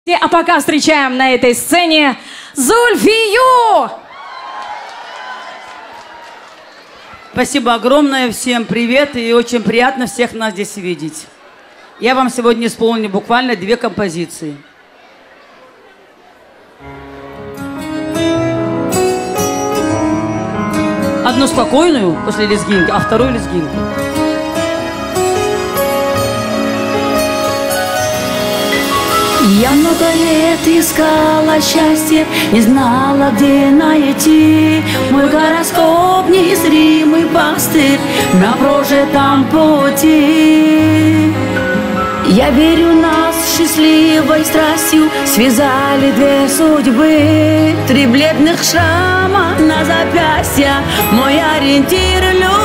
А пока встречаем на этой сцене Зульфию! Спасибо огромное, всем привет, и очень приятно всех нас здесь видеть. Я вам сегодня исполню буквально 2 композиции. Одну спокойную после лезгинки, а вторую лезгинку. Я много лет искала счастье, не знала, где найти. Мой гороскоп незримый пастырь на прожитом пути. Я верю, нас счастливой страстью связали 2 судьбы. 3 бледных шрама на запястье, мой ориентир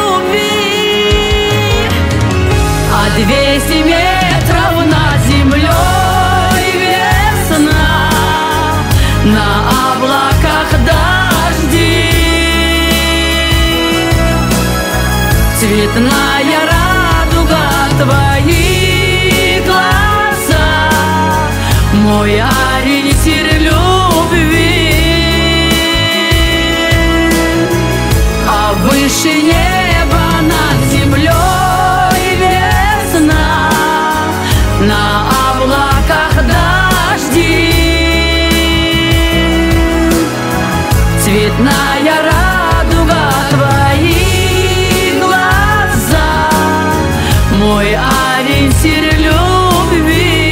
любви. А 200 метров над землей на облаках дожди, цветная радуга твои глаза, мой ориентир любви. А выше неба над землей весна, на облаках дожди, цветная радуга твои глаза, мой ориентир любви.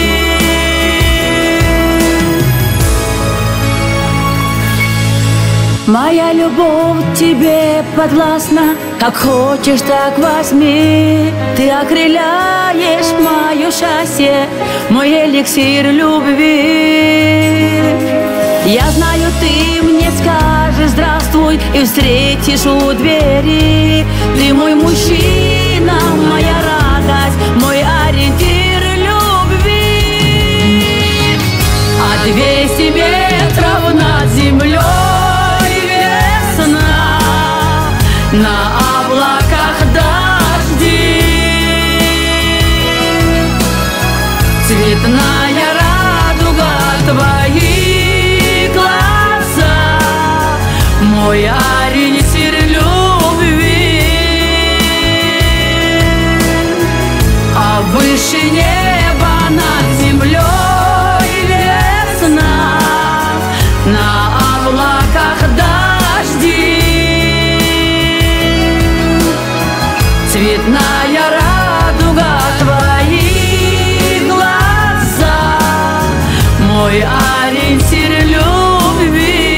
Моя любовь тебе подвластна, как хочешь, так возьми. Ты окрыляешь мое счастье, мой эликсир любви. Я знаю, ты мне скажешь здравствуй и встретишь у двери. Ты мой мужчина, моя радость, мой ориентир любви. А 200 метров над землей весна, на облаках дожди, цветная радуга твои глаза, мой ориентир любви. А выше неба над землей весна, на облаках дожди, цветная радуга твои глаза, мой ориентир любви.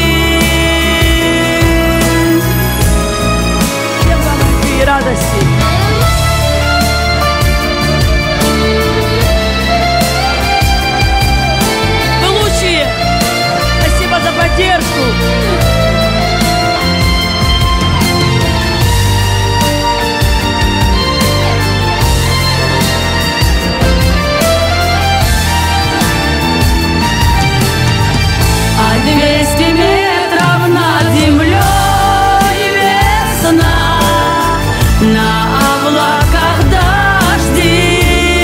Всем вам любви и радости. Вы лучшие! Спасибо за поддержку! А 200 метров над землей весна, на облаках дожди,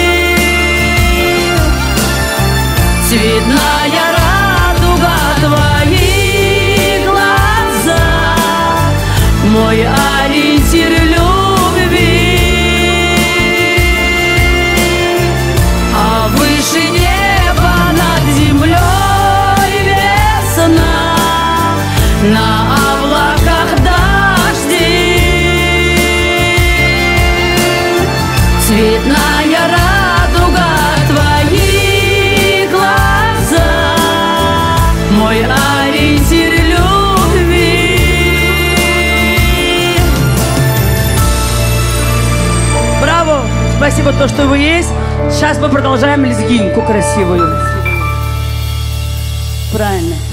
цветная радуга твои глаза, мой ориентир любви. А выше неба над землей на облаках дожди, цветная радуга твои глаза, мой ориентир любви. Браво! Спасибо, то, что вы есть. Сейчас мы продолжаем лезгинку красивую. Правильно.